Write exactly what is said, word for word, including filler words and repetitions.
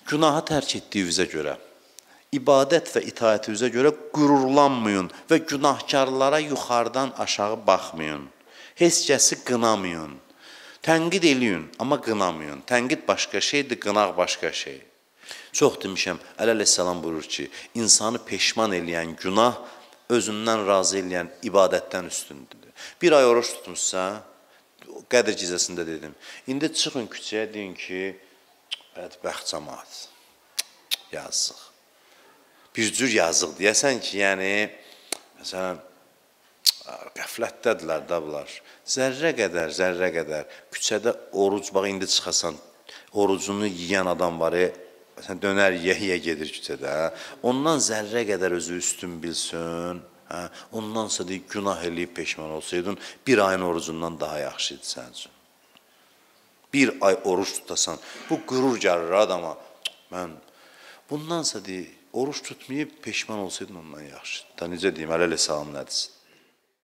Günahı tərk etdiyinizə görə, ibadət və itaətinizə görə qürurlanmayın və günahkarlara yuxarıdan aşağı baxmayın. Heç kəsi qınamayın. Tənqid eləyin, amma qınamayın. Tənqid başqa şeydir, qınaq başqa şey. Çox demişəm, Əli əleyhissalam buyurur ki, insanı peşman eləyən günah özündən razı eləyən ibadətdən üstündür. Bir ay oruç tutmuşsa, Qədr gecəsində dedim, indi çıxın küçəyə deyin ki, bədbəxt cəmaət, yazıq. Bir cür yazıq deyəsən ki, yəni, məsələn, qəflətdədirlər də bunlar. Zərrə qədər, zərrə qədər küçədə oruc, bax, indi çıxasan, orucunu yiyən adam var, məsələn, dönər yeyə gedir küçədə, ondan zərrə qədər özü üstün bilsin, hə? Ondan sonra deyik, günah eləyib peşman olsaydın, bir ayın orucundan daha yaxşıydı sənin üçün. Bir ay oruç tutasan, bu qürur gəlir adama, mən, bundan sonra deyik, oruç tutmayıb peşman olsaydın ondan yaxşıdır. Da necə deyim, Əli əleyhissalam nədir?